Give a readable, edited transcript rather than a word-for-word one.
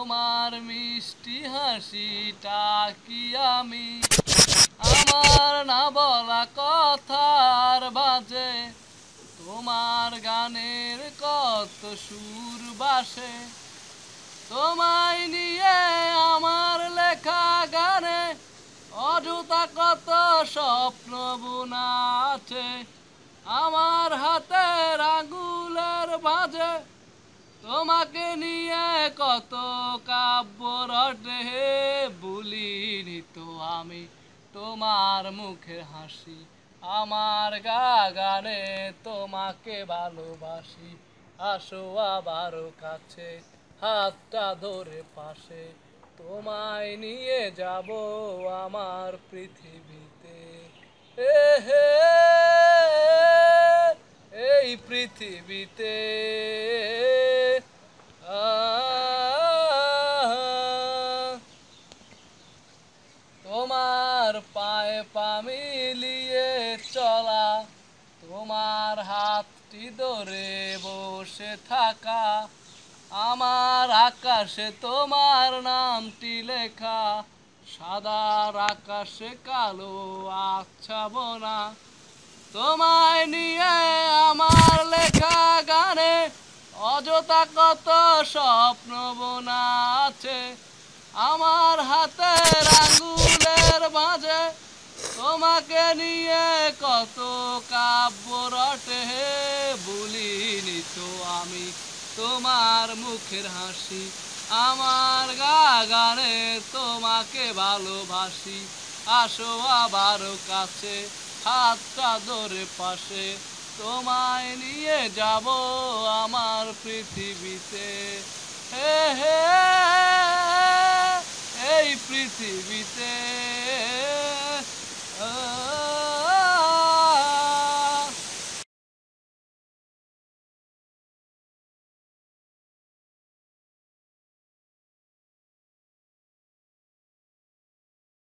তোমার মিষ্টি হাসিটা কি আমি আমার না বলা কথার বাজে তোমার গানের কত সুর বাসে তোমায় নিয়ে আমার লেখা গানে অযথা কত স্বপ্ন বোনা আছে আমার হাতের আঙুলের ভাঁজে তোমাকে নিয়ে কত কাব্য রটে ভুলিনি তো আমি তোমার মুখের হাসি আমার গানে তোমাকে ভালোবাসি আসো আবারও কাছে হাতটা ধরে পাশে তোমায় নিয়ে যাব আমার পৃথিবীতে এ হে এই পৃথিবীতে তোমার পায়ে পা মিলিয়ে চলা তোমার হাতটি ধরে বসে থাকা আমার আকাশে তোমার নামটি লেখা সাদার আকাশে কালো আচ্ছাবনা তোমায় নিয়ে আমার লেখা গানে অযথা কত স্বপ্ন বোনা আছে আমার হাতের আঙ্গুলের মাঝে তোমাকে নিয়ে কত কাব্য রটে ভুলিনি তো আমি তোমার মুখের হাসি আমার গানে তোমাকে ভালোবাসি আসো আবারও কাছে হাতটা ধরে পাশে তোমায় নিয়ে যাব আমার পৃথিবীতে হে হে এই পৃথিবীতে